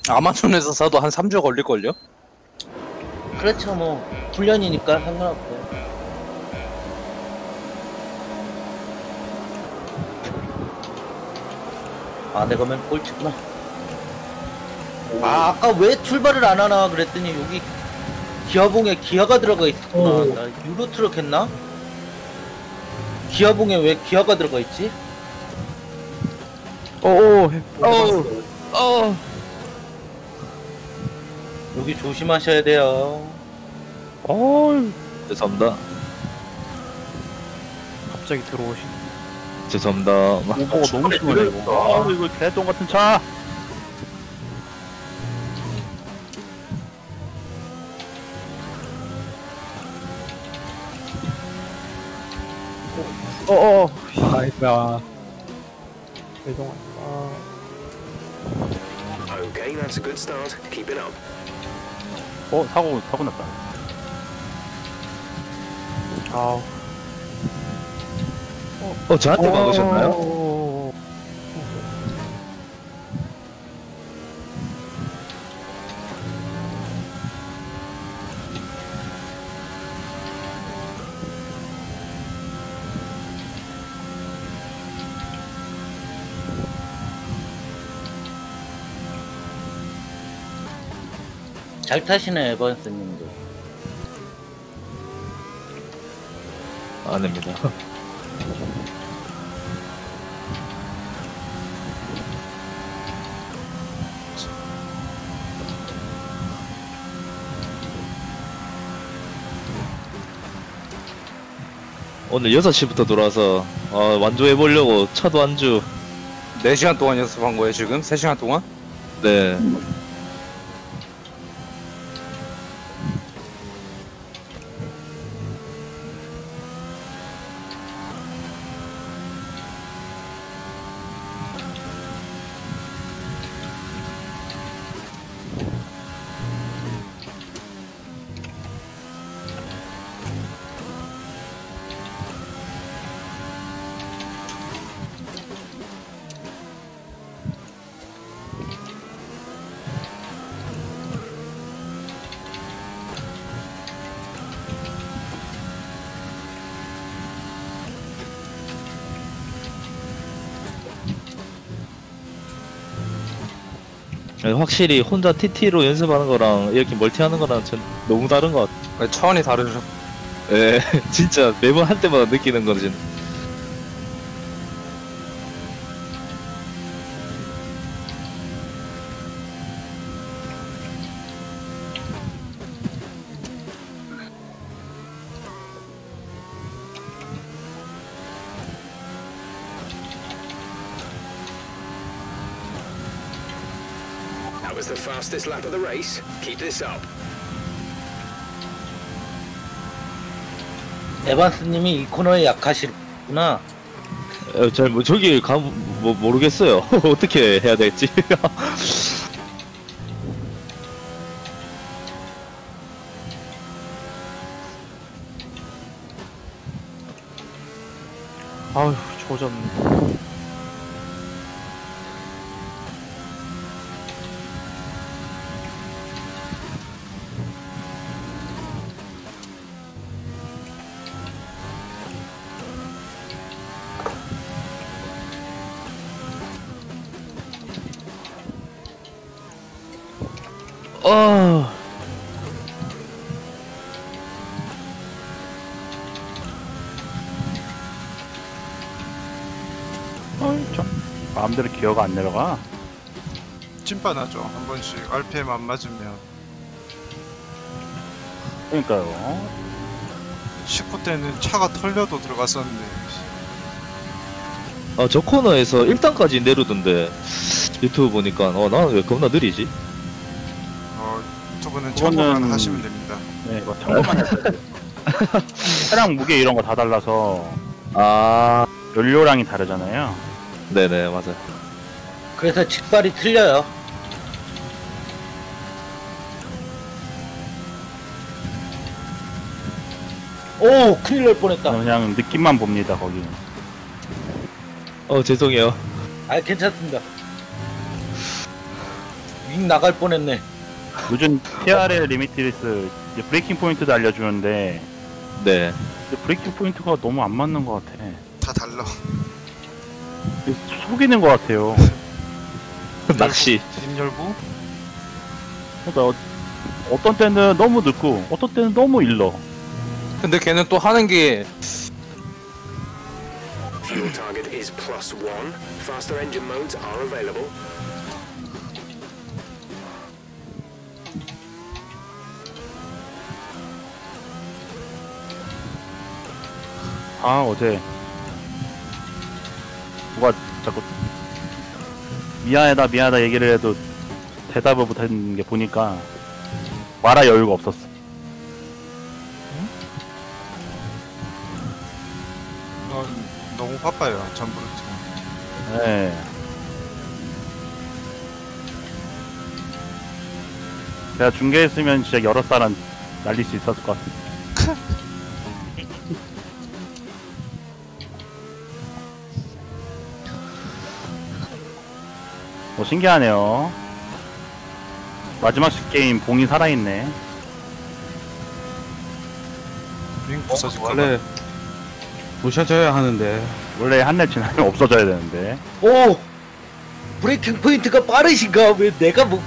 아마존에서 사도 한 3주 걸릴걸요? 그렇죠, 뭐 훈련이니까 상관없고. 아, 내가 맨 꼴찌구나. 아, 아까 왜 출발을 안 하나 그랬더니 여기 기아봉에 기아가 들어가 있었구나. 나 유로트럭 했나? 기아봉에 왜 기아가 들어가 있지? 여기 조심하셔야 돼요. 죄송합니다. 갑자기 들어오신. 죄송합니다. 오버가 너무 심하네 이거. 이거 개똥 같은 차. 아이고야. 죄송합니다. Okay, that's a good start. Keep it up. 사고 났다. 아우. 저한테 막으셨나요? 잘 타시네, 에반스님도. 아닙니다. 오늘 6시부터 돌아서 완주해보려고 첫 완주. 4시간 동안 연습한 거예요 지금? 3시간 동안? 네. 확실히 혼자 TT로 연습하는 거랑 이렇게 멀티하는 거랑 전 너무 다른 것 같아요. 차원이 다르죠. 예, 진짜 매번 할 때마다 느끼는 거지. That was the fastest lap of the race. Keep this up. 에반스님이 이 코너에 약하시구나. 저기 모르겠어요. 어떻게 해야 될지. 아휴 조졌네. 마음대로 기어가 안 내려가. 찐빠나죠. 한 번씩 RPM 안 맞으면. 그러니까요. 19 때는 차가 털려도 들어갔었는데. 저 코너에서 1단까지 내려던데 유튜브 보니까 나는 왜 겁나 느리지? 저거는 참고만 하시면 됩니다. 네, 이거 참고만 했어요. 차량 무게 이런 거 다 달라서 연료량이 다르잖아요. 네네 맞아요. 그래서 직발이 틀려요. 오, 큰일 날 뻔했다. 그냥 느낌만 봅니다 거기는. 죄송해요. 아, 괜찮습니다. 윙 나갈 뻔했네. 요즘 TRL 리미티리스 브레이킹 포인트도 알려주는데 네. 근데 브레이킹 포인트가 너무 안 맞는 것 같아. 다 달라. 속이는 것 같아요. 낚시. 뒷열부? 그러니까 어떤 때는 너무 늦고 어떤 때는 너무 일러. 근데 걔는 또 하는 게 Fuel target is +1. Faster engine modes are available. 어제 누가 자꾸 미안하다 얘기를 해도 대답을 못하는 게 보니까 말할 여유가 없었어. 너무 바빠요, 전부르트. 네. 제가 중계했으면 진짜 여러 사람 날릴 수 있었을 것 같은데. 신기하네요. 마지막 게임 봉이 살아있네. 윙 부서질까 봐. 원래 부셔져야 하는데 원래 한 렙 지나면 없어져야 되는데. 오! 브레이킹 포인트가 빠르신가? 왜 내가 뭐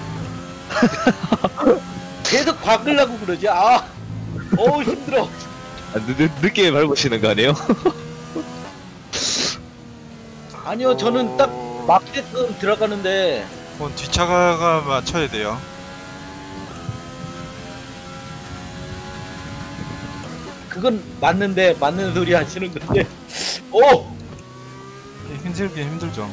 계속 바꾸려고 그러지? 힘들어. 늦게 밟으시는 거 아니에요? 아니요, 저는 딱 막게끔 들어가는데 그건 뒷차가 맞춰야 돼요. 그건 맞는데 맞는 소리 하시는 건데. 오! 힘들긴 힘들죠.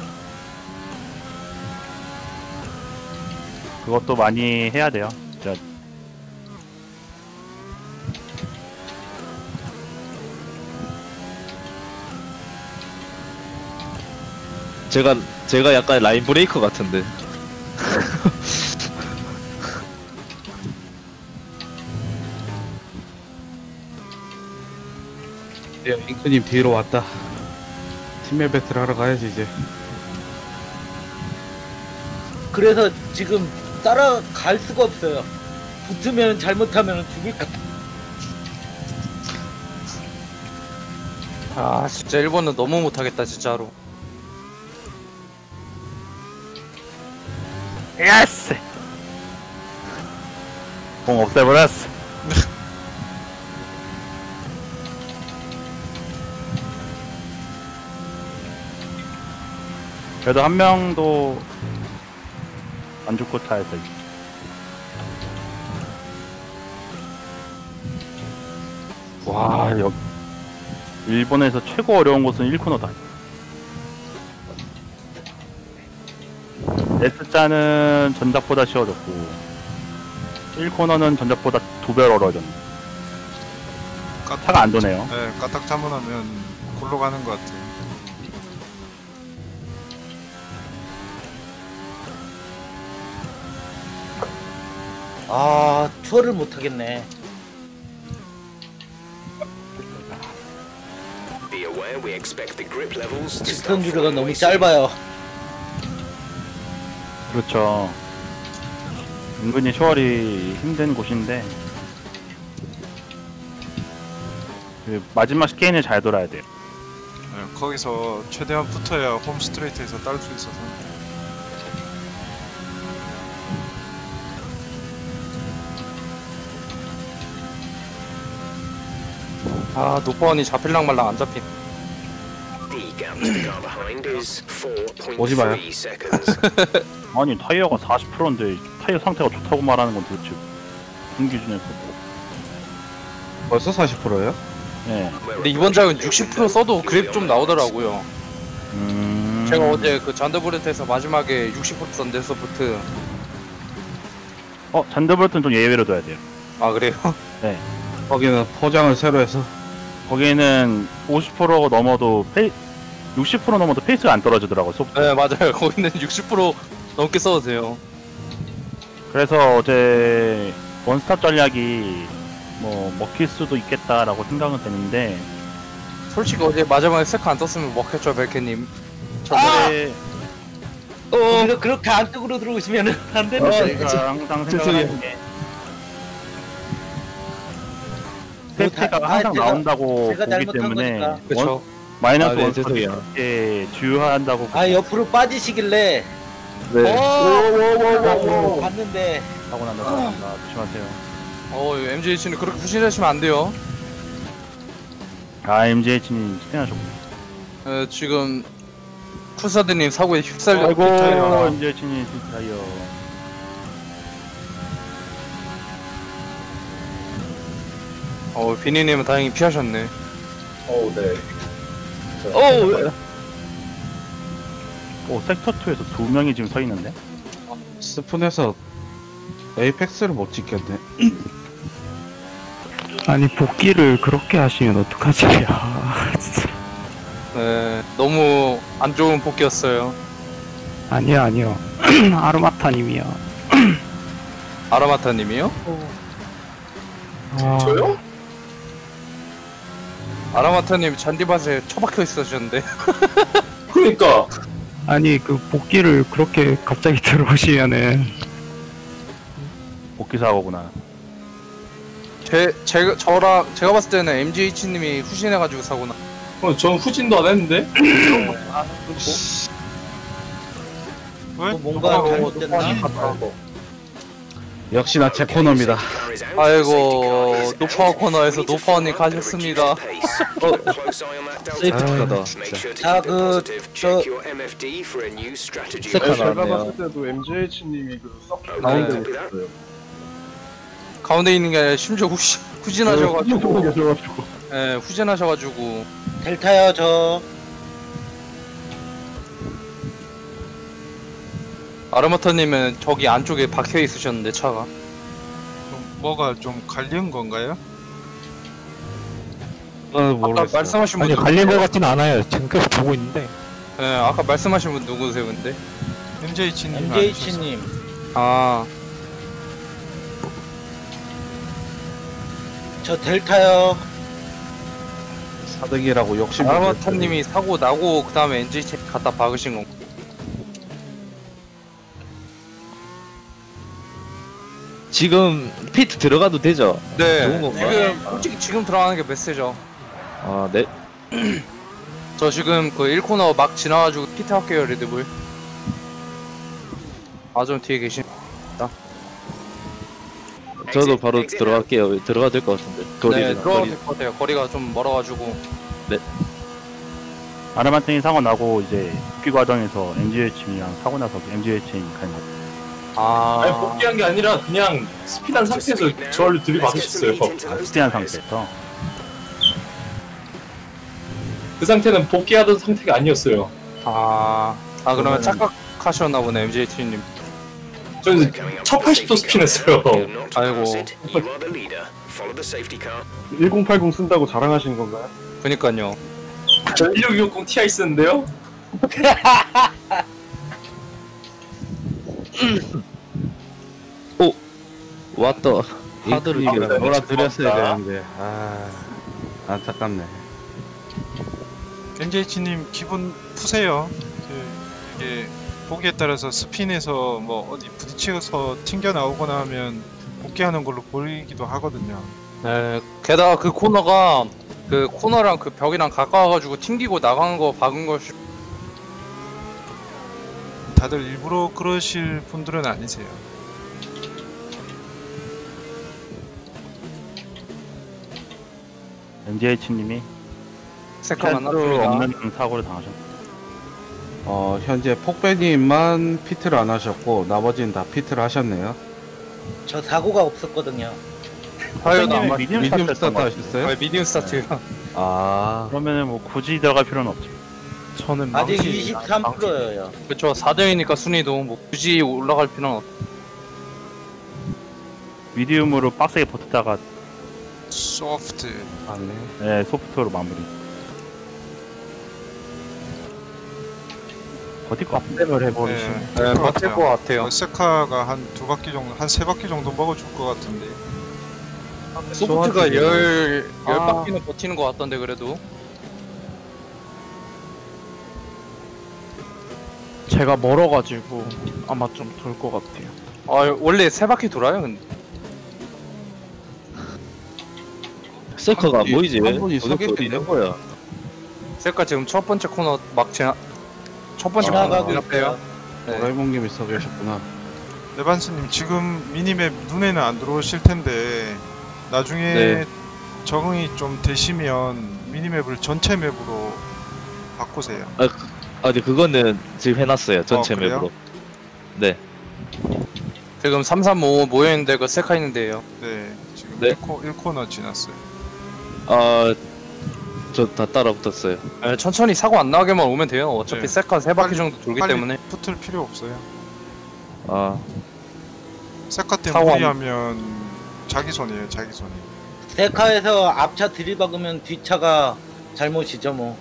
그것도 많이 해야 돼요. 진짜. 제가 약간 라인 브레이커 같은데. 잉크님 뒤로 왔다. 팀멜 배틀 하러 가야지 이제. 그래서 지금 따라갈 수가 없어요. 붙으면 잘못하면 죽을까. 진짜 일본은 너무 못하겠다 진짜로. 예스! 봉 없애버렸어. 그래도 한 명도 안 죽고 타야 돼. 와, 일본에서 최고 어려운 곳은 1코너다. S자는 전작보다 쉬워졌고 1코너는 전작보다 2배 어려워졌네. 차가 안 도네요. 네, 까딱 잘못하면 골로 가는 것 같아요. 투어를 못하겠네. Be aware we expect the grip levels to 직선 start 주로가 falling 너무 way soon. 짧아요. 그렇죠. 은근히 슈얼이 힘든 곳인데 그 마지막 스케인을 잘 돌아야 돼요. 네, 거기서 최대한 붙어야 홈 스트레이트에서 딸 수 있어서. 노포원이 잡힐랑 말랑 안 잡힌. The gap to the car behind is 오지 마요. 4.3 seconds. 아니 타이어가 40%인데 타이어 상태가 좋다고 말하는 건 도대체 무슨 기준에서? 벌써 40%예요? 네. 근데 이번 작은 60% 써도 그랩 좀 나오더라고요. 제가 어제 그 잔더브레트에서 마지막에 60% 썼는데 소프트. 잔더볼트는 좀 예외로 둬야 돼요. 아 그래요? 네. 거기는 포장을 새로 해서 거기는 50% 넘어도 60% 넘어도 페이스가 안 떨어지더라고 소프트. 네 맞아요. 거기는 60% 넘게 써도 돼요. 그래서 어제 원스탑 전략이 뭐 먹힐 수도 있겠다라고 생각은 되는데 솔직히 어제 마지막에 세카 안 떴으면 먹혔죠 벨케님. 근데 거기서 그렇게 안쪽으로 들어오시면은 안 되는데. 제가 항상 생각하는 게 세트가 항상 나온다고 제가 보기 잘못한 때문에 거니까. 그쵸. 마이너스 네, 원 죄송해요. 이렇게 주요한다고 옆으로 빠지시길래 네. 봤는데 사고 난다 조심하세요. MJH는 그렇게 후진하시면 안 돼요. MJH님 스캔하셨군요. 지금 쿠사드님 사고에 휩쓸려. 아이고 pit타이어. MJH님 pit타이어. 비니님은 다행히 피하셨네. 섹터 2에서 2명이 지금 서 있는데. 스푼에서 에이펙스를 못 찍겠네. 아니 복귀를 그렇게 하시면 어떡하지? 야, 진짜. 네, 너무 안 좋은 복귀였어요. 아니요. 아르마타님이요. 아라마타님이요? 저요? 아라마타님 잔디밭에 처박혀 있으셨는데. 그러니까 아니 그 복귀를 그렇게 갑자기 들어오시면은 복귀 사고구나. 제가 봤을 때는 MGH님이 후진해가지고 사고나. 전 후진도 안 했는데. 왜? 뭔가 잘못됐나? 역시나 제 코너입니다. 아이고 노파워 코너에서 노파워님 가셨습니다. 세이프티카다. 자, 저 세카 나왔네요. 때도 MJH님이 그 가운데 있었어요. 가운데 있는 게 아니라 심지어 후진하셔가지고. 예, 후진하셔가지고. 델타요 저. 아르마타님은 저기 안쪽에 박혀 있으셨는데 차가. 뭐가 좀 갈린 건가요? 아까 모르겠어요. 말씀하신 분 아니 갈린 것 같진 않아요. 지금 계속 보고 있는데. 예, 아까 말씀하신 분 누구세요, 근데? MJH님 MJH님. 아, 저 델타요. 사득이라고 욕심. 아르마타님이 사고 나고 그 다음에 NG 갖다 박으신 건. 지금 피트 들어가도 되죠? 네. 좋은 건가? 지금 솔직히 지금 들어가는 게 메시죠. 아, 네. 저 지금 그 1코너 막 지나가지고 피트 할게요, 레드불. 좀 뒤에 계신. 저도 바로 들어갈게요. 들어가야 될 것 같은데. 네, 들어가도 될 것 같아요. 거리가 좀 멀어가지고. 아르마틴이 사고 나고 이제 복귀 과정에서 MGH님이랑 사고 나서 MGH님 가는 거. 아니 복귀한 게 아니라 그냥 스피드한 상태에서 저를 들이받으셨어요. 스티한 상태에서. 그 상태는 복귀하던 상태가 아니었어요. 그러면 착각하셨나 보네, MJT님. 저는 1080도 스핀했어요. 아이고. 1080 쓴다고 자랑하시는 건가요? 그니까요. 저 1660 Ti 쓰는데요? 왔다. 하드를 이기라. 놀아드렸어야 되는데. 안타깝네. MJH님 기분 푸세요. 이게 보기에 따라서 스핀에서 뭐 어디 부딪혀서 튕겨 나오거나 하면 복귀하는 걸로 보이기도 하거든요. 네, 게다가 그 코너가 그 코너랑 그 벽이랑 가까워가지고 튕기고 나간 거 박은 거 다들 일부러 그러실 분들은 아니세요. MGH님이 색깔만 수 없는 사고를 당하셨고. 현재 폭배님만 피트를 안 하셨고 나머지는 다 피트를 하셨네요. 저 사고가 없었거든요. 타이어도 안 맞. 미디움 스타트 스타트 하셨어요? 미디움 스타트요. 그러면은 뭐 굳이 들어갈 필요는 없죠. 저는 아직 23%예요. 그쵸, 4등이니까 순위도 뭐 굳이 올라갈 필요는 없. 미디움으로 빡세게 버텼다가 소프트. 네, 소프트로 마무리. 버틸 것 같은데. 을 해버리시네. 네, 버틸 것 같아요. 세카가 한 2바퀴 정도, 한 3바퀴 정도 먹어줄 것 같은데. 소프트가 10바퀴는 버티는 것 같던데 그래도. 제가 멀어가지고 아마 좀 돌 것 같아요. 아 원래 3바퀴 돌아요 근데. 세커가 안 보이지? 한 분이 서 어디 계신데? 있는 거야? 셀카 지금 첫 번째 코너 막 첫 번째 지나가고 코너 있어요. 앞에요. 네. 도라에몽님이 서 계셨구나. 레반스님 지금 미니맵 눈에는 안 들어오실 텐데 나중에 네. 적응이 좀 되시면 미니맵을 전체 맵으로 바꾸세요. 근데 그거는 지금 해놨어요. 전체 그래요? 맵으로. 네. 지금 335 모여있는데 그 셀카 있는데요. 네, 지금 네. 1코너 지났어요. 저 다 따라붙었어요. 네, 천천히 사고 안 나게만 오면 돼요. 어차피 네. 셀카 3바퀴 빨리- 정도 돌기 빨리 때문에. 붙을 필요 없어요. 아, 세카 때 사고 안- 무리하면 자기 손이에요, 자기 손이. 세카에서 앞차 들이박으면 뒷차가 잘못이죠 뭐.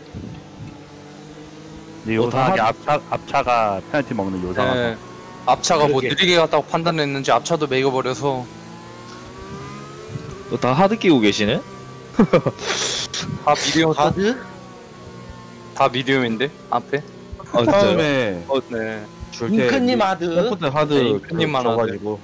근데 요상하게 앞차가 페널티 먹는 요상한 네. 앞차가 뭐 그러게. 느리게 갔다고 판단했는지 앞차도 매겨버려서 다 하드 끼고 계시네? 다 미디엄 가드? 다 미디엄인데 앞에. 진짜요? 처음에 네. 줄때 잉크님 하드. 컴퓨터 하드 네, 잉크님만 줘가지고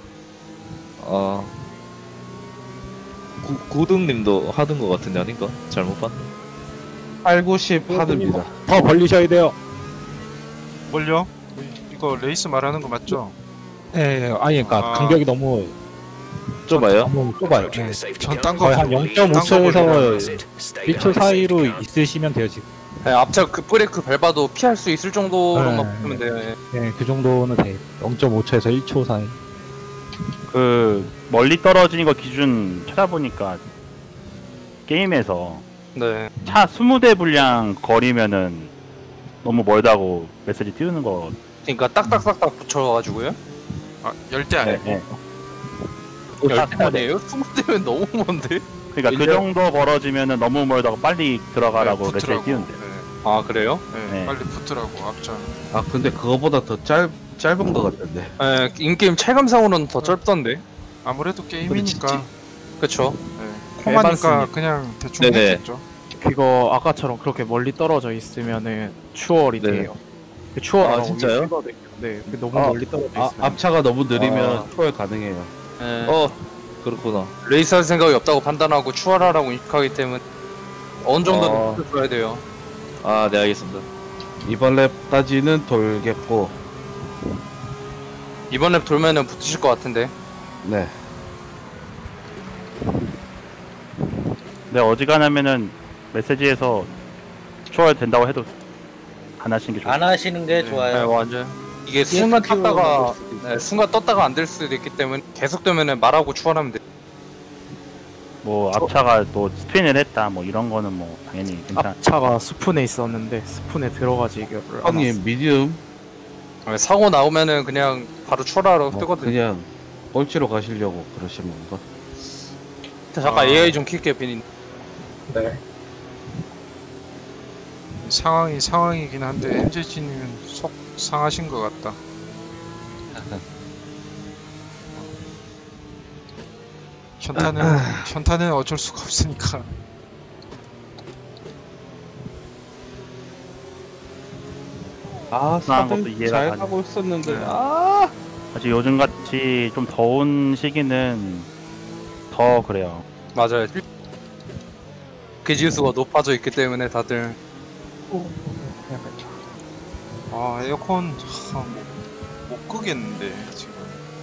고등님도 하던 거 같은데 아닌가? 잘못 봤네. 890 하드입니다. 더 벌리셔야 돼요. 뭘요? 이거 레이스 말하는 거 맞죠? 네, 아니 그러니까 아. 간격이 너무 좁아요? 너무 좁아요. Approaching the 네. safety 전 car. 딴 거 거의 한 보고 0.5초에서 Stay 1초 behind the 사이로 safety car. 있으시면 돼요 지금. 네, 앞차 그 브레이크 밟아도 피할 수 있을 정도로만 네. 보면 돼요. 네. 네, 그 정도는 돼요. 0.5초에서 1초 사이. 그 멀리 떨어지는 거 기준 찾아보니까 게임에서 네. 차 20대 분량 거리면은 너무 멀다고 메시지 띄우는 거. 그러니까 딱딱딱딱 붙여가지고요. 아, 열대 아니고. 네. 열대 아니에요? 20대면 너무 먼데? 그러니까 그 정도 벌어지면은 너무 멀다고 빨리 들어가라고 네, 메시지 붙으라고. 띄운대. 네, 아 그래요? 네, 네. 빨리 붙으라고 앞차. 아 근데 그거보다 더 짧은 거 같던데. 네, 인게임 체감상으로는 더 짧던데. 아무래도 게임이니까. 그쵸? 네. 코마니까 그냥 대충 네네. 했겠죠. 그거 아까처럼 그렇게 멀리 떨어져 있으면은 추월이 네. 돼요. 그 추월 아, 안 하고 진짜요? 위에 네, 그 너무 아, 멀리 떨어져 있으면. 앞차가 너무 느리면 아. 초월 가능해요. 네. 그렇구나. 레이스 할 생각이 없다고 판단하고 추월하라고 인식하기 때문에 어느 정도는 어. 붙여줘야 돼요. 네, 알겠습니다. 이번 랩까지는 돌겠고, 이번 랩 돌면은 붙으실 것 같은데. 네. 근데 어지간하면은 메시지에서 추월 된다고 해도 안 하시는 게 좋아요. 안 하시는 게 네, 좋아요. 완전. 이게 순간 키우는 떴다가 걸 수도 있어요. 순간 떴다가 안 될 수도 있기 때문에 계속 되면은 말하고 추월하면 돼. 뭐 앞차가 또 스핀을 했다 뭐 이런 거는 뭐 당연히 괜찮아. 앞차가 스푼에 있었는데 스푼에 들어가지 이거를 안 형님 왔어요. 미디움 사고 나오면은 그냥 바로 추월하러 뜨거든요. 그냥 꼴찌로 가시려고 그러신 건가? 잠깐 AI 좀 킬게요, 비닌. 상황이 상황이긴 한데 MJ님은 속 상하신 것 같다. 현타는 어쩔 수가 없으니까. 아, 그런 것도 사들 이해가 잘 가죠. 가고 있었는데. 네. 아, 사실 요즘 같이 좀 더운 시기는 더 그래요. 맞아요. 그 지수가 높아져 있기 때문에 다들 에어컨 못 끄겠는데 지금.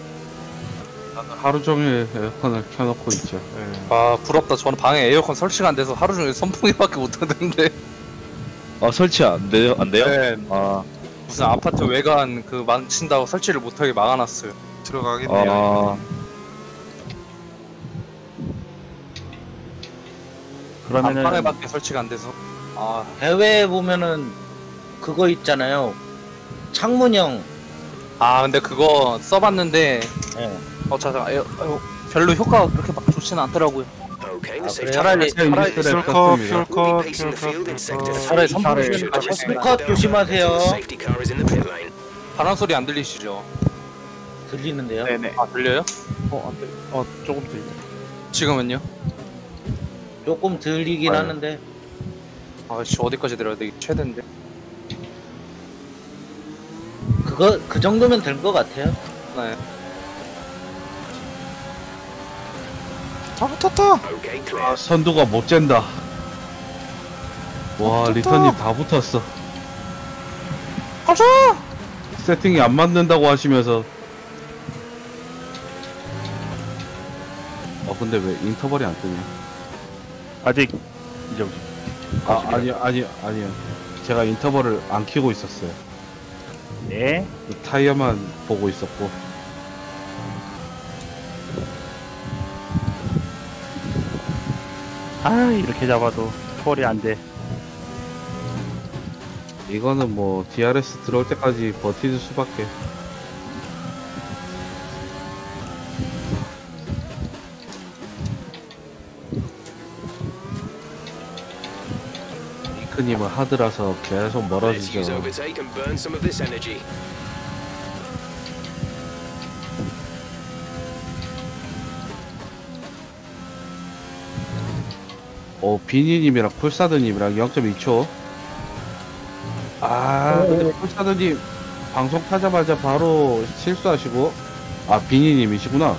하루 종일 에어컨을 켜놓고 있죠. 네. 부럽다. 저는 방에 에어컨 설치가 안 돼서 하루 종일 선풍기밖에 못 하는데. 설치 안 돼요? 네. 아, 무슨 아파트 외관 그 망친다고 설치를 못하게 막아놨어요. 들어가겠네요. 그러면은 방에밖에 설치가 안 돼서. 해외에 보면은 그거 있잖아요. 창문형. 근데 그거 써봤는데 네. 잠깐 별로 효과가 그렇게 막 좋지는 않더라고요. Okay, the 아, safety 그래요? car is 퓨얼컷, We'll 퓨얼컷, be pacing the field in sector 차라리 3. 선풍기 컷 조심하세요. The safety car is in the pit lane. 바람 소리 안 들리시죠? 들리는데요. 네네. 들려요? 안 돼. 조금 들려. 지금은요? 조금 들리긴 아유. 하는데. 어디까지 들어야 돼? 이게 최대인데. 그 정도면 될 것 같아요. 네. 다 붙었다. Okay, clear. 아, 선두가 못 잰다. 와, 리턴님 다 붙었어. 가자. 세팅이 안 맞는다고 하시면서. 근데 왜 인터벌이 안 뜨냐? 아직 이제 아니요. 제가 인터벌을 안 켜고 있었어요. 네. 타이어만 보고 있었고. 아 이렇게 잡아도 폴이 안 돼. 이거는 뭐 DRS 들어올 때까지 버티는 수밖에. 잉크님은 하드라서 계속 Let's use 멀어지죠. overtake and burn some of this energy. 비니님이랑 쿨사드님이랑 0.2초. 근데 쿨사드님 방송 타자마자 바로 실수하시고. 비니님이시구나.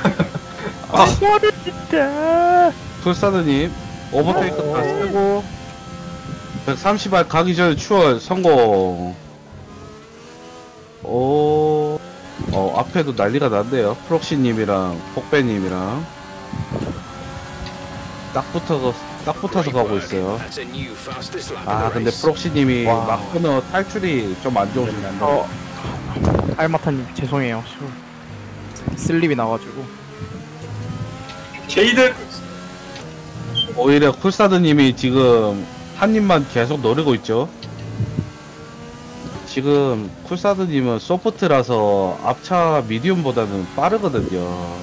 쿨사드님 오버테이크 다 쓰고 130알 가기 전에 추월 성공. 앞에도 난리가 난대요. 프록시님이랑 폭배님이랑 딱 붙어서 가고 있어요. That's a new fastest lap of the 근데 race. 프록시님이 마코너 탈출이 좀 안 좋으신데. 알마타님 죄송해요. 슬립이 나가지고. 제이든 오히려 쿨사드님이 지금 한 입만 계속 노리고 있죠. 지금 쿨사드님은 소프트라서 앞차 미디움보다는 빠르거든요.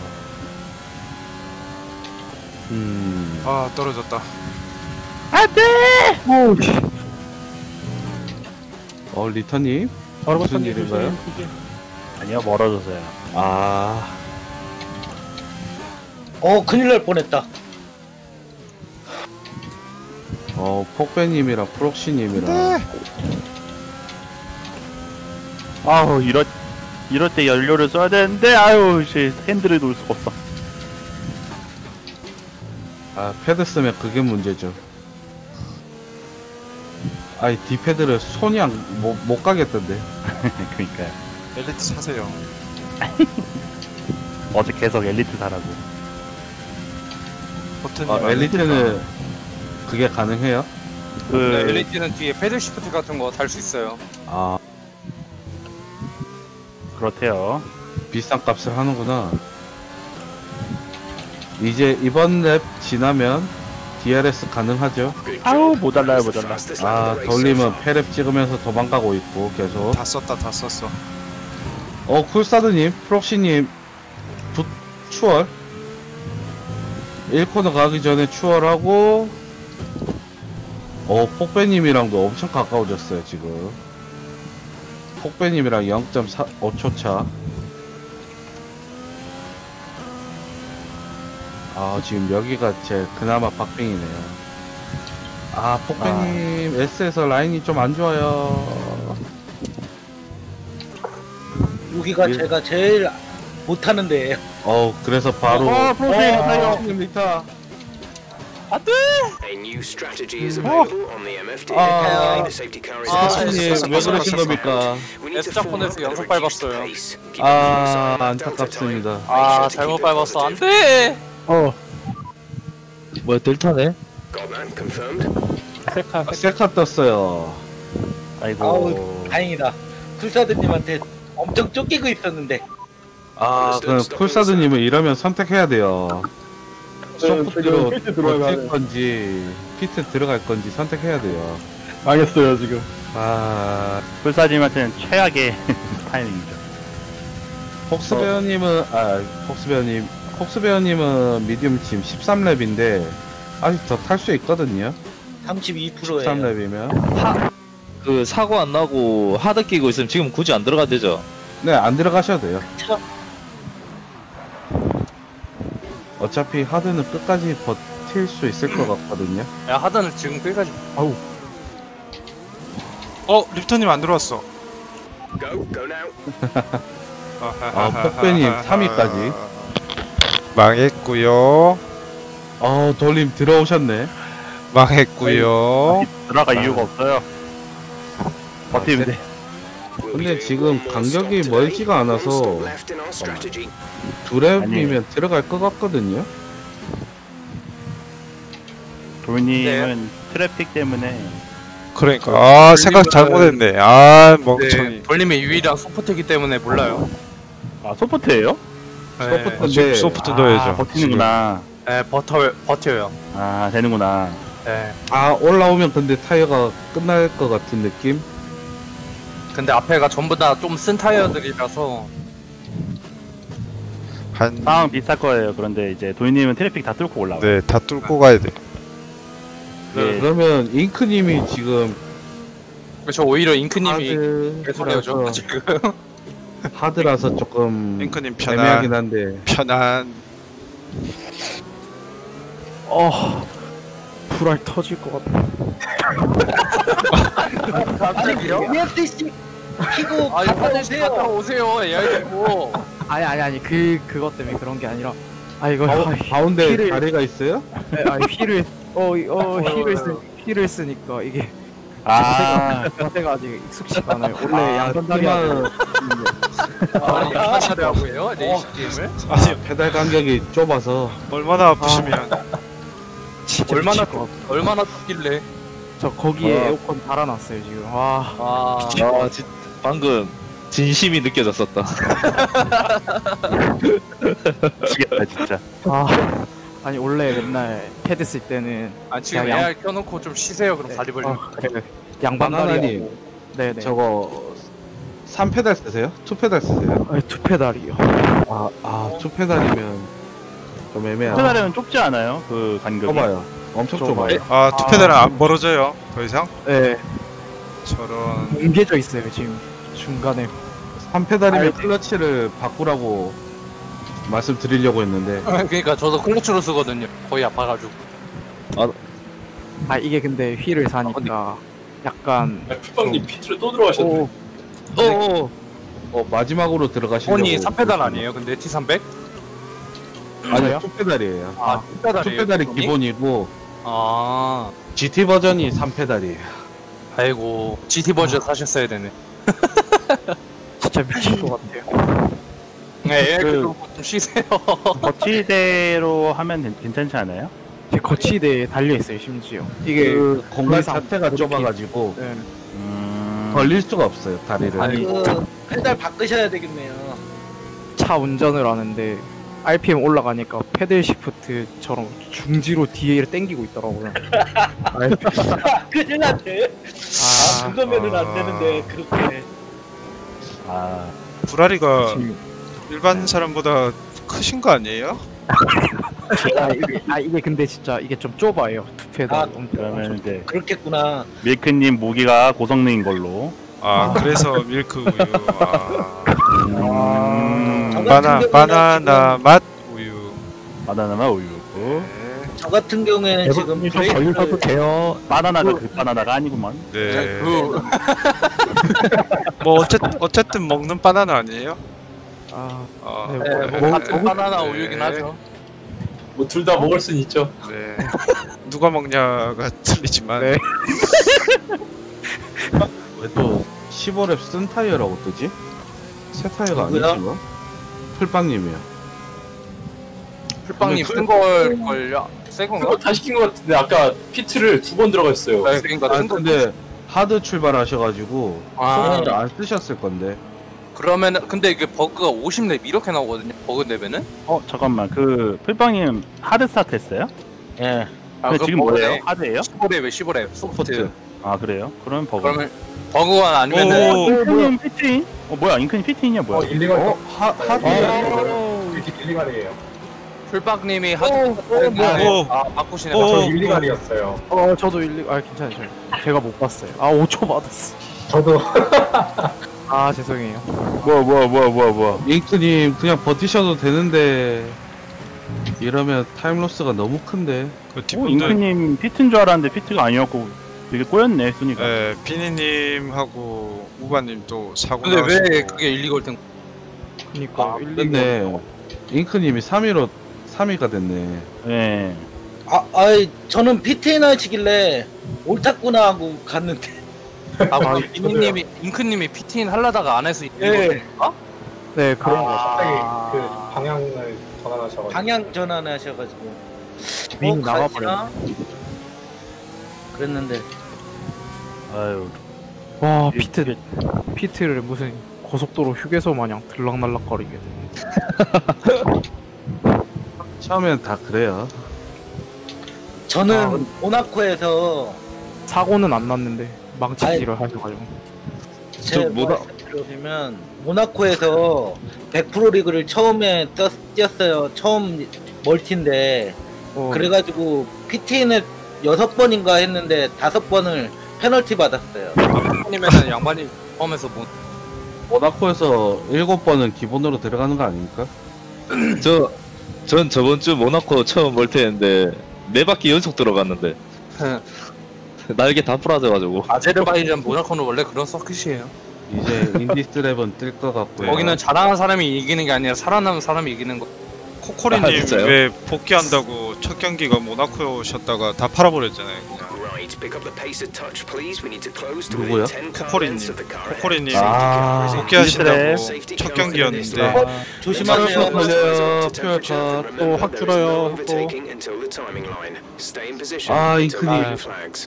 아 떨어졌다. 리터님 무슨 일인가요? 아니요 멀어져서요. 큰일 날 뻔했다. 폭배님이랑 프록시님이랑. 아우 이럴 때 연료를 써야 되는데 아유 씨 핸들을 놓을 수가 없어. 패드 쓰면 그게 문제죠. 디패드를 손이 못 가겠던데. 그러니까요. 엘리트 사세요. 어제 계속 엘리트 사라고. 버튼이 엘리트는 그게 가능해요? 네, 엘리트는 뒤에 패들 시프트 같은 거 달 수 있어요. 그렇대요. 비싼 값을 하는구나. 이제 이번 랩 지나면 DRS 가능하죠? 아우 모자라요 모자라. 돌리면 패랩 찍으면서 도망가고 있고 계속. 다 썼어. 쿨사드님, 프록시님 추월 1코너 가기 전에 추월하고. 폭배님이랑도 엄청 가까워졌어요 지금. 폭배님이랑 0.5초 차. 지금 여기가 그나마 박빙이네요. 폭배님 S에서 라인이 좀 안 좋아요. 여기가 제가 제일 못하는 데예요. 그래서 바로 프록시님 리타. A new strategy is available on the MFD. The safety car is 프록시님 왜 그러신 겁니까? S자폰에서 연속 밟았어요. 안타깝습니다. 잘못 밟았어. 안 돼. 뭐야 델타네? Got that confirmed. 셀카 떴어요. 아이고. 다행이다. 쿨사드님한테 엄청 쫓기고 있었는데. 그럼 쿨사드님은 이러면 선택해야 돼요. 소프트로 버틸 건지 피트 들어갈 건지 선택해야 돼요. 망했어요 지금. 불사님한테는 최악의 타이밍이죠. 폭스베어님은 미디움 팀 13렙인데 아직 더 탈 수 있거든요. 32%예요. 13렙이면. 그 사고 안 나고 하드 끼고 있으면 지금 굳이 안 들어가도 되죠? 네, 안 들어가셔도 돼요. 어차피 하드는 끝까지 버틸 수 있을 것 같거든요. 야 하드는 지금 끝까지. 리프터님 안 들어왔어. Go now. 폭배님 3위까지. 망했고요. 돌림 들어오셨네. 망했고요. 들어갈 이유가 없어요. 버티면 돼. 근데 지금 간격이 멀지가 않아서 두 랩이면 들어갈 것 같거든요. 돌님은 트래픽 때문에. 그러니까 생각 잘못했네. 멍청이. 돌림의 유일한 소프트이기 때문에 몰라요. 아 소프트예요? 지금 소프트 넣어야죠. 버티는구나. 네, 버텨요. 아 되는구나. 네. 올라오면 근데 타이어가 끝날 것 같은 느낌? 근데 앞에가 전부 다 좀 쓴 타이어들이라서 상황 비슷할 거예요. 그런데 이제 도희님은 트래픽 다 뚫고 올라와요. 네, 다 뚫고 가야 돼. 그러면 잉크님이 지금 저 오히려 잉크님이 개소리하죠 지금. 하드라서 조금 잉크님 애매하긴 한데 편안. 불알 터질 것 같아. UFC 키고 화장실 갔다 오세요. AI고. 아니 그것 때문에 그런 게 아니라 이거 가운데 휠을- 다리가 있어요? 휠을 쓰니까 이게 자세가 아직 익숙치가 않아요. 원래 양손 다리야. 하냐고 해요? 레이싱 게임을? 페달 간격이 좁아서 얼마나 아프시면 얼마나 춥길래? 저 거기에 에어컨 달아놨어요 지금. 방금 진심이 느껴졌었다. 미치겠다 진짜. 아니 원래 맨날 패드 쓸 때는 지금 그냥 AR 켜놓고 좀 쉬세요. 그럼 다리 벌리고. 그래. 양반 다리. 바나나님 네네. 저거 3페달 쓰세요? 2페달 쓰세요? 투 페달이요. 2페달이면 좀 애매하다. 페달은 좁지 않아요? 그 간격이. 좁아요. 엄청 좁아요. 두 페달은 안 벌어져요. 더 이상? 네. 저런. 옮겨져 있어요 지금 중간에. 3페달이면 클러치를 바꾸라고 말씀드리려고 했는데 그러니까 저도 클러치로 쓰거든요. 거의 아파가지고. 이게 근데 휠을 사니까 약간 푸팡님 피트로 또 들어가셨네. 마지막으로 들어가시려고. 혼이 3페달 아니에요? 근데 T300? 아니요, 2페달이에요. 2페달이에요? 2페달이 기본이고 GT 버전이 3페달이에요. 아이고 GT 버전 사셨어야 되네. 진짜 미칠 것 같아요. 네, 좀 쉬세요. 거치대로 하면 괜찮지 않아요? 제 거치대에 달려 있어요 심지어. 이게 그 공간 이상 자체가 그렇게- 좁아가지고 네. 걸릴 수가 없어요 다리를. 페달 바꾸셔야 되겠네요. 차 운전을 하는데 RPM 올라가니까 패들 시프트처럼 중지로 뒤에 당기고 있더라고요. 큰일 났네. 그거면은 안 되는데 그렇게. 불알이가 일반 사람보다 크신 거 아니에요? 이게 근데 진짜 이게 좀 좁아요. 투 페달. 그러면 이제 그렇겠구나. 밀크님 무기가 고성능인 걸로. 그래서 밀크 우유. 같은 바나나 맛 우유. 바나나 맛 우유. 저 같은 경우에는 지금 걸려도 돼요. 바나나가 그 바나나가 아니구만. 네. 뭐 어쨌든 먹는 바나나 아니에요? 바나나 우유긴 하죠. 뭐 둘 다 먹을 순 있죠. 네. 누가 먹냐가 틀리지만. 네. 왜 또 15랩 쓴 타이어라고 뜨지? 새 타이어가 누구야? 아니지? 풀빵님이요. 풀빵님 쓴 걸요? 새 건가? 다 시킨 것 같은데 아까 피트를 2번 들어갔어요. 네, 그러니까 근데 하드 출발하셔가지고 소프트를 안 쓰셨을 건데. 그러면은 근데 이게 버그가 50렙 이렇게 나오거든요. 버그 렙에는? 잠깐만 그 풀빵님 하드 스타트 했어요? 예. 근데 지금 뭐예요? 하드예요? 15렙 소프트. 그래요? 그러면 버그. 그러면 버그가 아니면은 잉크님 피트인? 뭐야 잉크님 피트인이야 뭐야? 일리갈. 하드. 일리갈이에요. 풀빵님이 하드 바꾸시네. 저 일리갈이었어요. 저도 괜찮아요. 제가 못 봤어요. 5초 받았어. 저도. 죄송해요. 뭐야? 잉크님 그냥 버티셔도 되는데 이러면 타임로스가 너무 큰데. 그 뒷분들 잉크님 피트인 줄 알았는데 피트가 아니었고 되게 꼬였네 순위가. 네, 비니님하고 우바님 또 사고 근데 왜 나시고. 그게 일리걸 된 그니까 근데 잉크님이 3위가 됐네. 네. 저는 PTN 하시길래 옳았구나 하고 갔는데. 비니님이 잉크님이 PTN 하려다가 안 해서 네. 네 그런 거 갑자기 그 방향을 전환하셔가지고. 방향 전환하셔가지고. 윙 가시나? 나가버려. 그랬는데. 아유. 와 피트를 무슨 고속도로 휴게소 마냥 들락날락거리게 돼. 처음엔 다 그래요. 저는 모나코에서 사고는 안 났는데 망치질을 하셔가지고. 제 말씀드리면 모나코에서 100% 리그를 처음에 뛰었어요. 처음 멀티인데 그래가지고 PTN을 6번인가 했는데 5번을 페널티 받았어요. 양반이면은 양반이 포함해서 모나코에서 7번은 기본으로 들어가는 거 아닙니까? 전 저번 주 모나코 처음 멀티했는데 4바퀴 연속 들어갔는데 날개 다 부러져가지고. 아제르바이잔 모나코는 원래 그런 서킷이에요. 이제 인디스랩은 뜰 것 같고요. 거기는 잘하는 사람이 이기는 게 아니라 살아남은 사람이 이기는 거. 코코리님 진짜요? 왜 복귀한다고 첫 경기가 모나코셨다가 다 팔아버렸잖아요. 그냥. Right, pick up the pace a touch, please. We need to close to 누구요? within 10 car 코코리님. lengths of the car ahead. 코코리님 아, 복귀하신다고 첫 경기였는데 조심하세요. 걸려요. 퓨어카 또 확 줄어요. 또. Overtaking until the timing line. Stay in position 아, until 잉크님. green flags.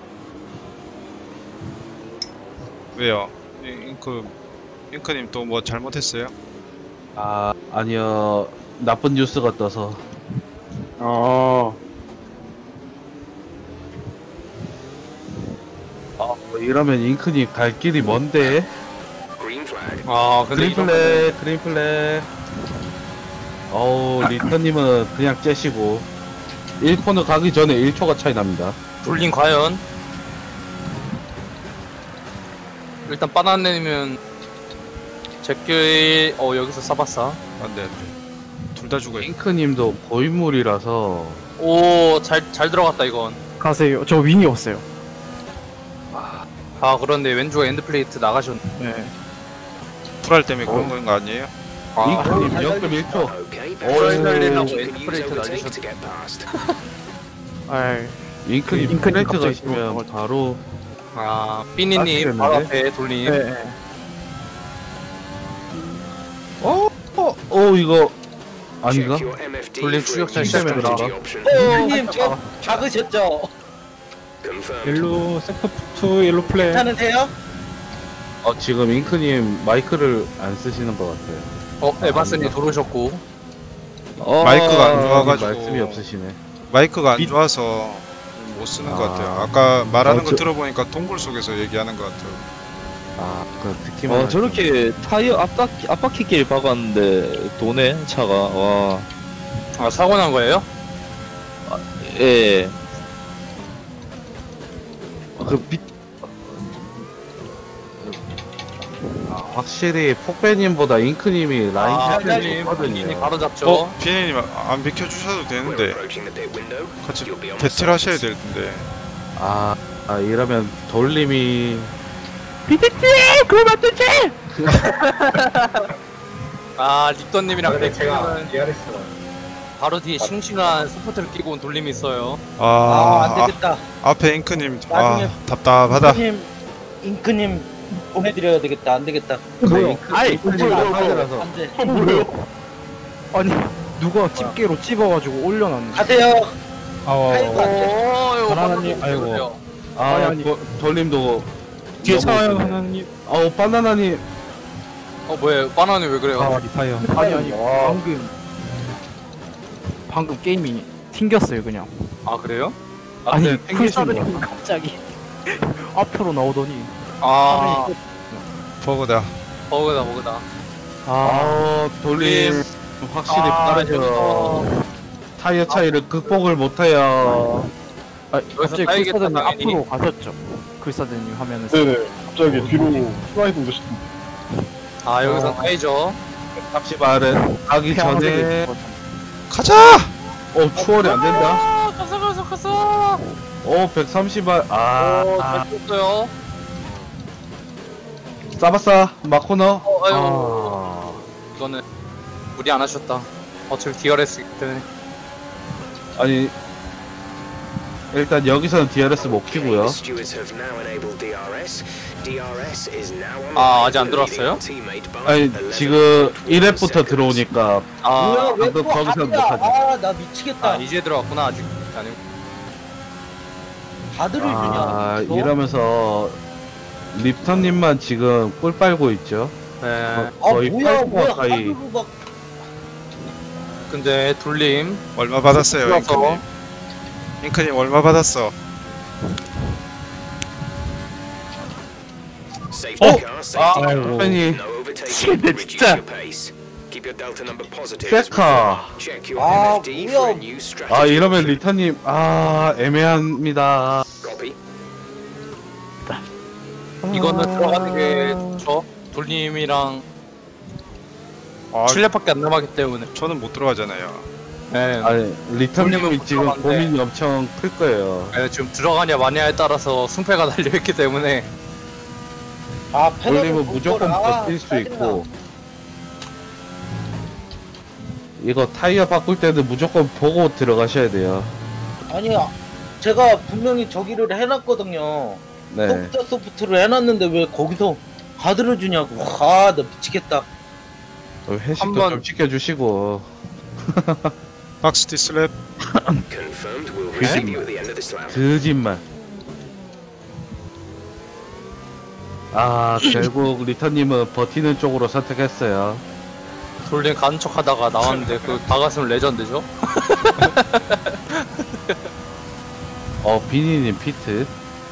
왜요? 잉크님 또 뭐 잘못했어요? 아니요. 나쁜 뉴스가 떠서. 이러면 잉크님 갈 길이 먼데. Green flag. 근데 그린 플렉. 리턴님은 그냥 째시고 1코너 가기 전에 1초가 차이 납니다. 돌린 과연 일단 바나나님은 제끼 여기서 싸봤어. 안돼 둘 다 죽어요. 잉크님도 고인물이라서 잘 들어갔다 이건. 가세요. 저 윙이었어요. 그런데 왼쪽 엔드플레이트 나가셨네. 네. 풀할 때문에 그런 거 아니에요? 잉크님 0.1초. Okay, 오, you can use 엔드플레이트 overtake 날리셨. to get past. 잉크님 잉크님 플레이트 갑자기 가시면 바로 삐니님 바로 앞에 돌림. 이거 아닌가? Check your MFD 돌림 for 추격자 a 시스템에 strategy 들어가. option. 형님 저 작으셨죠? Confirmed. 옐로 섹터2 옐로 플레이. 괜찮으세요? 지금 잉크님 마이크를 안 쓰시는 것 같아요. 에바스님 들어오셨고. 마이크가 안 좋아가지고 말씀이 없으시네. 마이크가 안 좋아서 못 쓰는 것 같아요. 아까 말하는 거 저- 들어보니까 동굴 속에서 얘기하는 것 같아요. 그 듣기만. 저렇게 타이어 앞바퀴길 박았는데 도네 차가. 와. 사고 난 거예요? 예. 확실히 폭배님보다 잉크님이 라인 삐니님 좋거든요. 바로 잡죠. 비니님 안 비켜주셔도 되는데 Approaching the pit window. 같이 You'll be on the 배틀 하셔야 될 텐데. 이러면 돌림이 닉던님이랑 제가 백팀은 DRS가 바로 뒤에 싱싱한 스포트를 끼고 온 돌림이 있어요. 안 되겠다. 앞에 잉크님 나중에 답답하다. 잉크님 보내드려야 되겠다. 안 되겠다. 잉크님 나가라서. 안 돼. 아니 누가 집게로 찝어가지고 올려놨는데. 가세요. 아이고. 바나나님, 아이고. 아니. 돌림도 뒤에 차와요 하나님. 바나나님. 뭐예요? 바나나님 왜 그래요? 리타이어. 아니 방금 게임이 튕겼어요 그냥. 그래요? 아니 튕기신 풀사르님 갑자기 앞으로 나오더니. 버그다. 버그다. 돌림 확실히 빠르죠. 타이어 차이를 극복을 못해요. 갑자기 타이겠다, 글사드님 당연히. 앞으로 가셨죠. 글사드님 하면서. 네네. 갑자기 뒤로 슬라이드 오셨습니다. 여기서 타이죠. 값이 말은 가기 전에 가자! 추월이 안 된다. 가서. 오 130알. 아, 잘 떴어요. 싸봤어 마코너. 아유. 이거는 무리 안 하셨다. 어차피 DRS이기 때문에. 아니 일단 여기서는 DRS 못 키고요. 아, 아직 안 들어왔어요? 아니 지금 1렙부터 들어오니까 뭐야 왜 방금 또 거기서는 하드야? 못하죠. 아 나 미치겠다. 아, 이제 들어왔구나. 아직 아니고. 하드를 아 주냐? 이러면서 립턴님만 지금 꿀 빨고 있죠. 네. 아 거의 뭐야 8분 뭐야 가까이. 하드로 막 근데 둘님 얼마 받았어요, 들어와서 잉크님? 잉크님 얼마 받았어? 아니 근데 진짜 세카. 아 뭐야 아 이러면 리턴님 아 애매합니다. 이거는 들어가는 게 좋죠. 둘님이랑 아, 7렙밖에 안 남았기 때문에. 저는 못 들어가잖아요. 네. 아니 리턴님이 돌리면 지금 들어가는데. 고민이 엄청 클 거예요. 네, 지금 들어가냐 마냐에 따라서 승패가 달려있기 때문에. 아 패널을 돌리면 볼 무조건 걸. 아, 버틸 수 짜증나. 있고 이거 타이어 바꿀 때는 무조건 보고 들어가셔야 돼요. 아니 제가 분명히 저기를 해놨거든요. 네. 소프트 소프트를 해놨는데 왜 거기서 하드를 주냐고. 아 나 미치겠다. 회식도 한번- 좀 시켜주시고. 박스 디슬랩. 거짓말. 아 결국 리턴님은 버티는 쪽으로 선택했어요. 둘님 가는 척 하다가 나왔는데 그 다가슴 레전드죠? 비니님 피트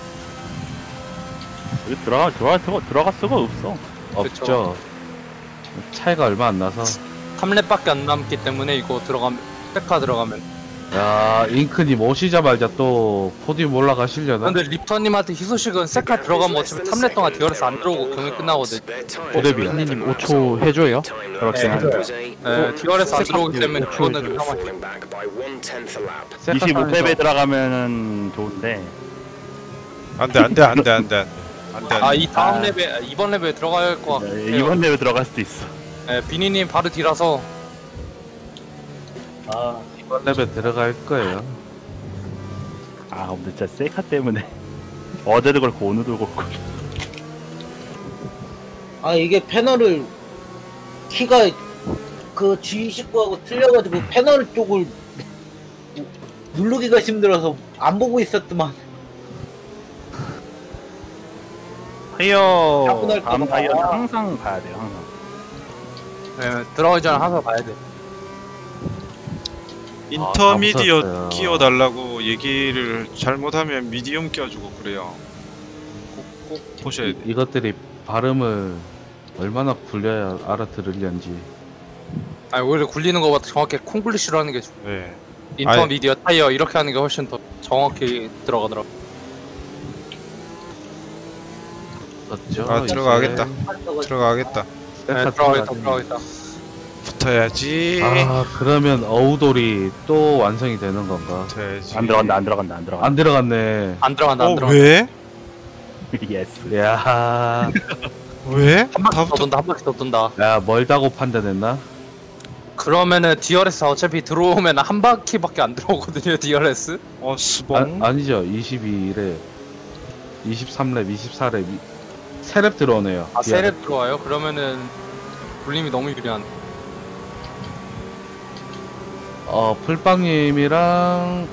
여기 들어갈 수가 없어. 없죠. 차이가 얼마 안 나서. 3렙밖에 안 남기 때문에 이거 들어가면 세카 들어가면. 야 잉크님 오시자마자 또 포디움 올라가시려나? 근데 립터님한테 희소식은 세카 들어가면 어차피 3렙 동안 DRS 안 들어오고 경기 끝나거든. 오데비야. 한니님 5초 해줘요? 그렇긴 한데. 네, DRS 안 들어오기 때문에 그거는 위험하지. 25렙에 들어가면은 좋은데. 안돼. 아, 이 다음 렙에, 이번 렙에 들어갈 것 같아요. 이번 렙에 들어갈 수도 있어. 네, 비니님 바로 뒤라서. 이번 랩에 들어갈 거예요. 아 근데 진짜 세카 때문에 어제도 그렇고 오늘도 그렇고. 아 이게 패널을 키가 그 G29하고 틀려가지고 패널 쪽을 누르기가 힘들어서 안 보고 있었더만. 타이어 차분할 다음 거구나. 타이어는 항상 봐야 돼요. 항상. 네, 들어가기 전에 항상 봐야 돼. 인터미디엇 무섭어요. 끼워달라고 얘기를 잘못하면 미디움 껴주고 그래요. 꼭 보셔야 돼. 이것들이 발음을 얼마나 굴려야 알아들으려는지. 아니, 오히려 굴리는 것보다 정확히 콩글리시로 하는 게 좋아. 네. 인터미디어 타이어 이렇게 하는 게 훨씬 더 정확히 들어가더라고. 그렇죠. 아 들어가겠다. 네. 들어가겠다. 네, 들어가겠다. 붙어야지. 아 그러면 어우돌이 또 완성이 되는 건가? 붙어야지. 안 들어간다. 안 들어갔네. 안 들어간다. 왜? 예스. 야, 왜? 한 바퀴 더 돈다, 한 바퀴 더 돈다. 야 멀다고 판단했나? 그러면은 DRS 어차피 들어오면 한 바퀴밖에 안 들어오거든요, DRS. 스봉. 아니죠. 22랩, 23랩, 24랩, 3랩 들어오네요. 아, 3렙 들어와요? 그러면은 굴림이 너무 유리한. 풀빵님이랑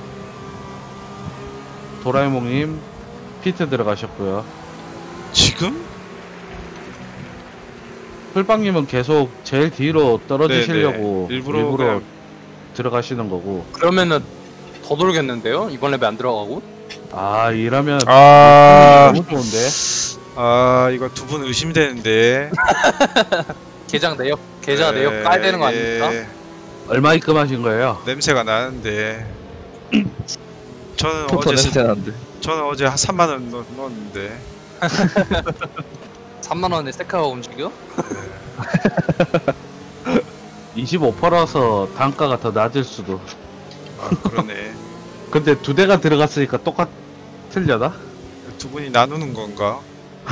도라에몽님 피트 들어가셨고요. 지금? 풀빵님은 계속 제일 뒤로 떨어지시려고 네네. 일부러 그냥- 들어가시는 거고. 그러면은 더 돌겠는데요? 이번 랩에 안 들어가고? 아 이러면 아, 너무 좋은데. 이거 두 분 의심되는데. 계장 내역 까야 되는 거 아닙니까? 얼마 입금하신 거예요? 냄새가 나는데. 저는 토토 냄새 나는데. 저는 어제 한 3만 원 넣었는데. 3만 원에 세카가 움직여? 25%라서 단가가 더 낮을 수도. 그러네. 근데 두 대가 들어갔으니까 틀려나? 두 분이 나누는 건가?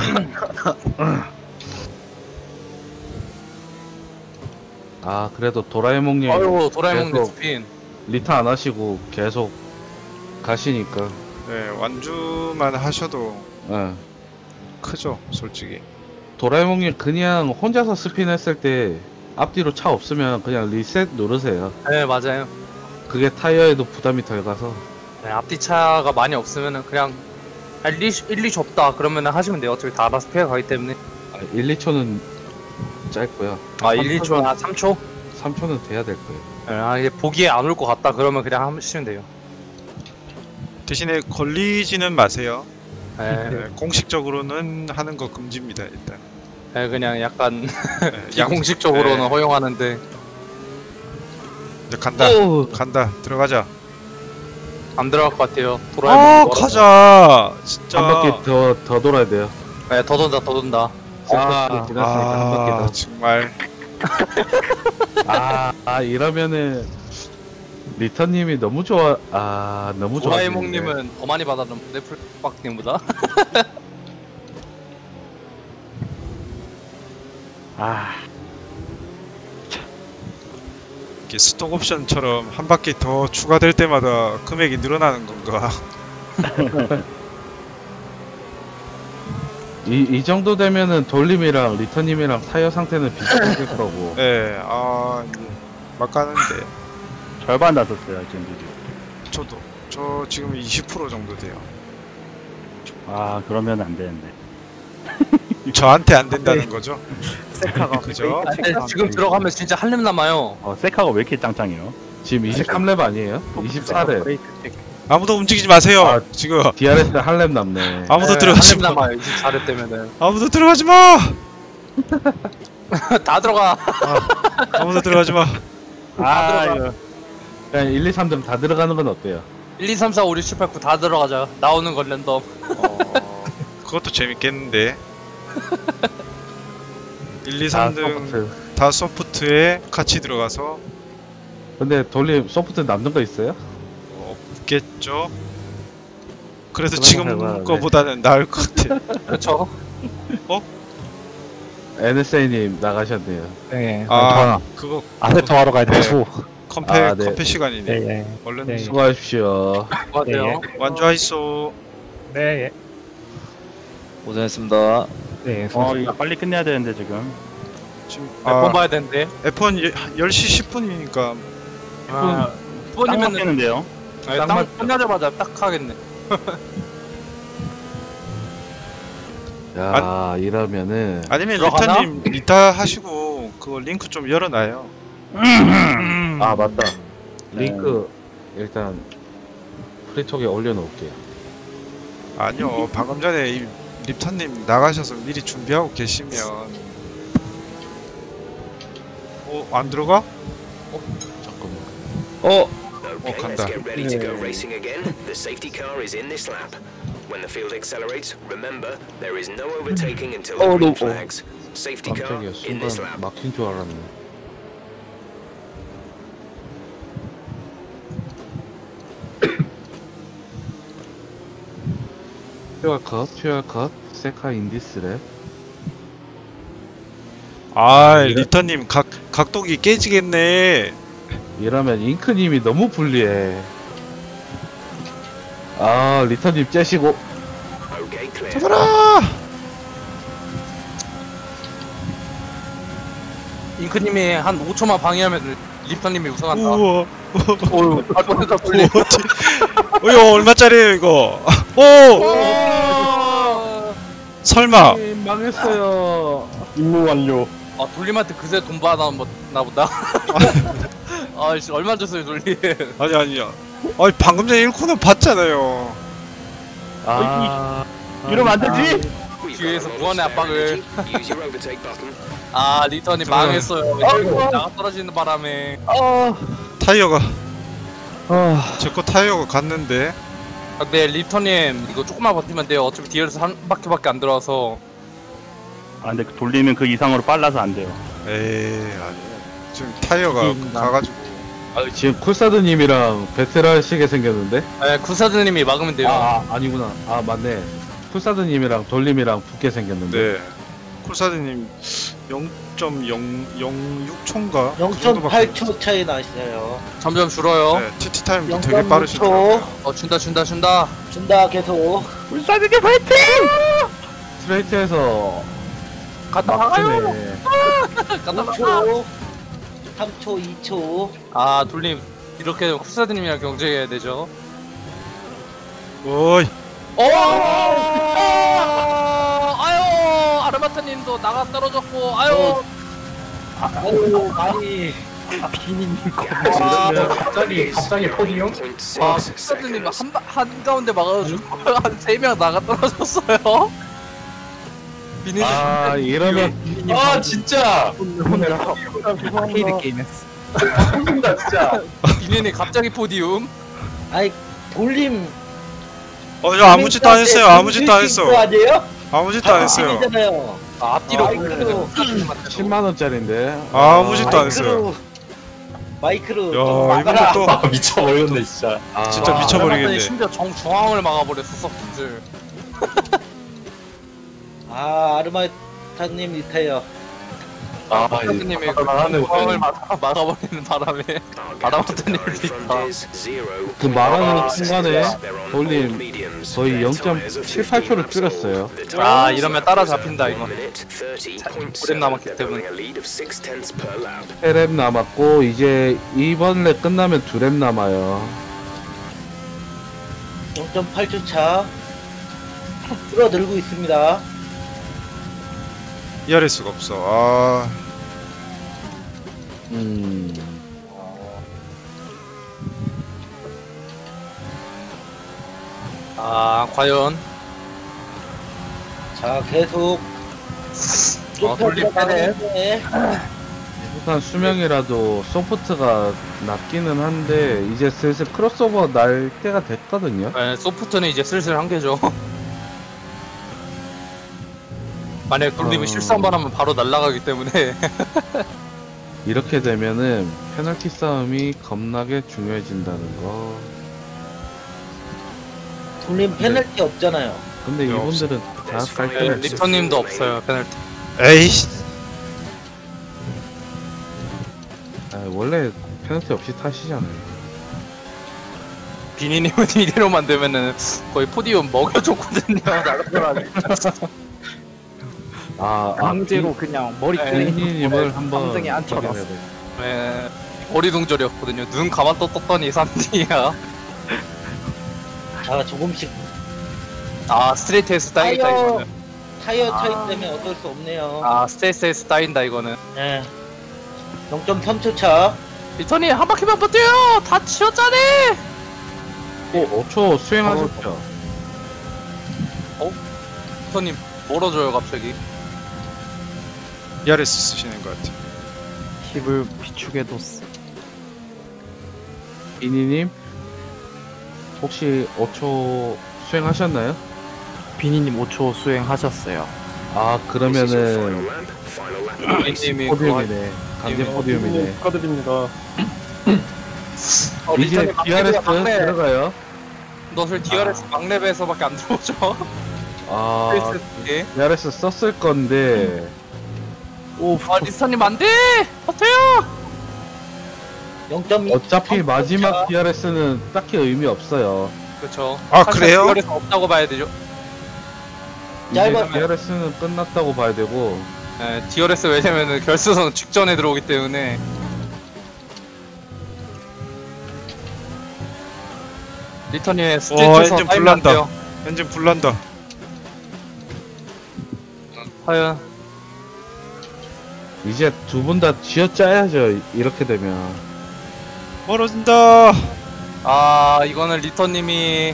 아 그래도 도라에몽님 아이고 도라에몽 계속 스핀. 리타 안 하시고 계속 가시니까. 네, 완주만 하셔도 예. 크죠, 솔직히. 도라에몽님 그냥 혼자서 스핀했을 때 앞뒤로 차 없으면 그냥 리셋 누르세요. 네 맞아요. 그게 타이어에도 부담이 덜 가서. 네, 앞뒤 차가 많이 없으면은 그냥 1, 2 좁다 그러면은 하시면 돼요. 어차피 다 알아서 피해 가기 때문에. 1, 2초는 짧고요. 아 1, 2초, 한 3초? 3초는 돼야 될 거예요. 네, 아 이게 보기에 안 올 것 같다 그러면 그냥 하시면 돼요. 대신에 걸리지는 마세요. 네, 네, 공식적으로는 하는 거 금지입니다, 일단. 네 그냥 약간 네, 공식적으로는 네. 허용하는데 이제 간다. 간다. 들어가자. 안 들어갈 것 같아요. 아, 도라에몽 가자. 진짜. 한 바퀴 더 돌아야 돼요. 네, 더 돈다 더 돈다. 지났으니까 한 바퀴 더. 정말. 이러면은 리터님이 너무 좋아. 너무 좋아. 도라에몽님은 더 많이 받았는데 풀박님보다. 이렇게 스톡 옵션처럼 한 바퀴 더 추가될 때마다 금액이 늘어나는 건가? 이 정도 되면은 돌림이랑 리터님이랑 타이어 상태는 비슷할 거고. 네, 이게 막 가는데. 절반 다 썼어요 지금 비디오. 저도. 저 지금 20% 정도 돼요. 아 그러면 안 되는데. 저한테 안 된다는 거죠? 세카가 그죠? 지금 들어가면 진짜 한렙 남아요. 세카가 왜 이렇게 짱짱해요? 지금 23렙 아니에요? 24렙. 아무도 움직이지 마세요. 지금 DRS 한 렙 남네. 아무도 들어가지 한렙 마. 남아요. 24렙 때문에. 아무도 들어가지 마. 다 들어가. 아무도 들어가지 마. 이거 그냥 1, 2, 3등 다 들어가는 건 어때요? 1, 2, 3, 4, 5, 6, 7, 8, 9 다 들어가자. 나오는 건 랜덤. 그것도 재밌겠는데. 1, 2, 3등 다 소프트에 같이 들어가서. 근데 돌림 소프트 남는 거 있어요? 없겠죠. 그래도 그럼 지금 해봐야 거보다는 나을 것 같아. 그렇죠. NSA님 나가셨네요. 네. 그거 아세토 하러 가야 돼서. 컴페 시간이네. 네. 얼른 네. 수고하십시오. 맞아요. 완주하이소. 네. 고생했습니다. 네. 이거 빨리 끝내야 되는데 지금. 지금 몇번 봐야 되는데. F1 10시 10분이니까 딱 10번이면 맞겠는데요? 딱 끝나자마자 딱 하겠네. 야 이러면은 아니면 들어가나? 리타님 리타 하시고 그거 링크 좀 열어놔요. 맞다. 네. 링크 일단 프리톡에 올려놓을게요. 아니요, 방금 전에 이 립타님 나가셔서 미리 준비하고 계시면 안 들어가? 잠깐만. Okay, 간다. let's get ready to go racing again. The safety car is in this lap. When the field accelerates, remember there is no overtaking until the green flags. Safety car 깜짝이야. in this 순간 lap. 막힌 줄 알았네. 퓨얼 컷, 세카 인디스랩. 리타님 각도기 깨지겠네. 이러면 잉크님이 너무 불리해. 리터님 째시고. Okay, clear. 잡아라! 잉크님이 한 5초만 방해하면 립터님이 우승한다. 우와. 어휴, 갈 뻔했다, 돌리. 이거 얼마짜리예요 이거? 설마. 망했어요. 임무 완료. 돌림한테 그새 돈 받았나 보다. 씨, 얼마 줬어요, 돌리? 아니야. 방금 전에 1코는 봤잖아요. 이러면 안 되지? 뒤에서 무한의 압박을. Use your overtake button. 리턴이 망했어요. 나가 떨어지는 바람에. 타이어가. 제 거 타이어가 갔는데. 근데 리턴님 이거 조금만 버티면 돼요. 어차피 뒤에서 한 바퀴밖에 안 들어와서. 근데 돌리면 그 이상으로 빨라서 안 돼요. 에이, 아니야. 지금 타이어가 가가지고. 지금 쿨사드님이랑 배틀하시게 생겼는데? 네, 구사드님이 막으면 돼요. 아니구나. 아, 맞네. 쿨사드님이랑 돌림이랑 붙게 생겼는데. 네. 쿨사드님 0.006초인가? 0.8초 차이 나시네요. 점점 줄어요. 네, TT 타임도 되게 빠르시더라고요. 준다. 준다 계속. 울산에게 파이팅! 스트레이트에서 갔다 나가요. 5초, 3초, 2초. 아, 돌림. 이렇게 되면 쿠사드님이랑 경쟁해야 되죠. 오이. 아유, 아르마타님도 나가 떨어졌고, 아유. 많이. 비니님 갑자기 포디움? 쿠사드님 한 가운데 막아가지고 한 3명 나가 떨어졌어요. 비니님. 이러면. 진짜! 아케이드 게임 했어. 혼자 진짜. 비니님 갑자기 포디움. 아이, 돌림. 저 아무 짓도 안 했어요. 아무 짓도 안 했어. 아니에요? 아무 짓도 안 했어요. 앞뒤로 10만원짜리인데. 아무 짓도 안 했어요. 마이크로. 야, 이번에 또. 미쳐버렸네, 진짜. 진짜 미쳐버리겠네. 심지어 정중앙을 막아버렸어, 서폿을. 아르마타님 리타이어. 아르마타님이 정중앙을 막아버리는 바람에 아르마타님 리타. 그 말하는 순간에 돌림 거의 0.78초를 줄였어요. 이러면 따라잡힌다, 이거. 5렙 남았기 때문에. 3렙 남았고, 이제 이번 랩 끝나면 2렙 남아요. 0.8초 차. 줄어들고 있습니다. 이해할 수가 없어. 과연. 자, 계속. 돌림 빼네. 일단 수명이라도 소프트가 낮기는 한데, 이제 슬슬 크로스오버 날 때가 됐거든요. 네, 소프트는 이제 슬슬 한계죠. 만약 돌림이 실수 한 번 하면 바로 날아가기 때문에. 이렇게 되면은 페널티 싸움이 겁나게 중요해진다는 거. 돌림 페널티 없잖아요. 근데 이분들은 다 깔끔해. 리터님도 없어요, 페널티. 에이씨. 원래 페널티 없이 타시잖아요. 비니님은 이대로만 되면은 거의 포디움 먹여줬거든요. 강제로 그냥 머리 비니님을 한번 감정에 안 쳐놨어. 네, 어리둥절이었거든요. 눈 가만 떴더니 3D야. 조금씩. 스트레이트에서 따이다, 이거는. 타이어 차이 때문에 어쩔 수 없네요. 스트레이트에서 따인다, 이거는. 네. 0.3초 차. 리턴이 한 바퀴만 버텨요! 다 치웠잖아! 5초 수행하셨죠? 리턴님 멀어져요, 갑자기. ERS 쓰시는 것 같아. 힙을 비축해뒀어. 비니님 혹시 5초 수행하셨나요? 비니님 5초 수행하셨어요. 그러면은 비니님이 포디움이네. 강제 포디움이네. 축하드립니다. 이제 DRS 들어가요. 너를 DRS 막랩에서밖에 안 들어오죠? DRS 썼을 건데. 리턴님 안 돼! 버텨요! 0.2. 어차피 마지막 DRS는 딱히 의미 없어요. 그쵸. 그래요? DRS 없다고 봐야 되죠. 이제 DRS는 끝났다고 봐야 되고. 네, DRS 왜냐면은 결승선 직전에 들어오기 때문에. 리턴이 스트레이트에서 엔진 불난다. 엔진 불난다. 과연 이제 두 분 다 쥐어짜야죠. 이렇게 되면. 멀어진다. 이거는 리턴님이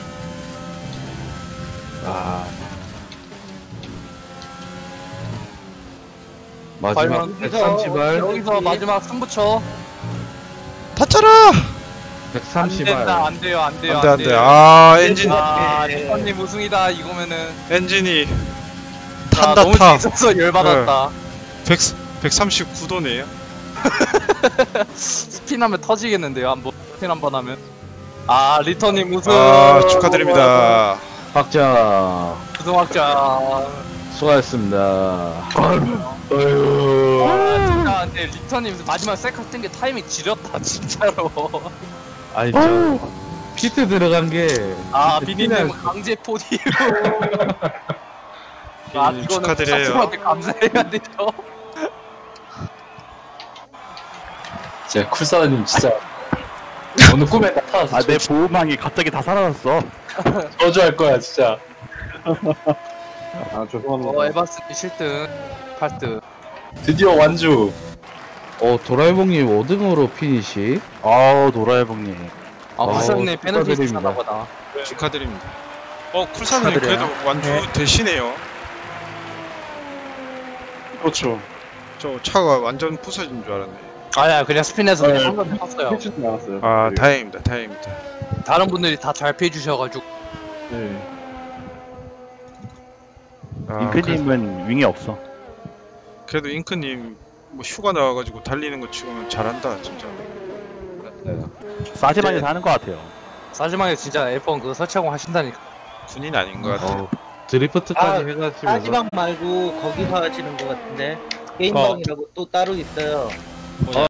마지막 130알. 여기서 마지막 승부처. 다쳐라. 130알. 안 돼요. 안 돼. 엔진. 리턴님 우승이다 이거면은. 엔진이 탄다. 너무 있어서 열받았다. 139도네요. 스피나면 터지겠는데요. 한번 스핀 한 번 하면. 아 리터님 우승. 아 축하드립니다. 박자 우승 확정. 수고하셨습니다. 아 진짜 근데 리터님 마지막 셀카 뜬 게 타이밍 지렸다 진짜로. 아니 저 피트 들어간 게 아 비니님 강제 포디움. 아 이거는 축하드려요. 사람한테 감사해야 되죠. 진짜 쿨사님 진짜 오늘 꿈에 나타났어. 내 보호망이 갑자기 다 사라졌어. 저주할 거야 진짜. 아 죄송합니다. 에바스 7등 8등. 드디어 완주. 도라에몽님 5등으로 피니시. 도라에몽님. 화성님 페널티 축하드립니다. 주셨나 보다. 축하드립니다. 쿨사님 축하드려요. 그래도 완주 되시네요. 그렇죠. 저 차가 완전 부서진 줄 알았네. 아니야 그냥 스핀에서 한번 해봤어요. 나왔어요. 아 다행입니다. 다행입니다. 다른 분들이 다 잘 피해주셔가지고. 네. 잉크님은 윙이 없어. 그래도 잉크님 뭐 휴가 나와가지고 달리는 거 치고는 잘한다 진짜. 싸지만에서 하는 것 같아요. 싸지막에 진짜 F1 그거 설치하고 하신다니까. 군인 아닌 것 같아. 드리프트까지 해가지고. 마지막 말고 거기서 하시는 것 같은데 게임방이라고 또 따로 있어요.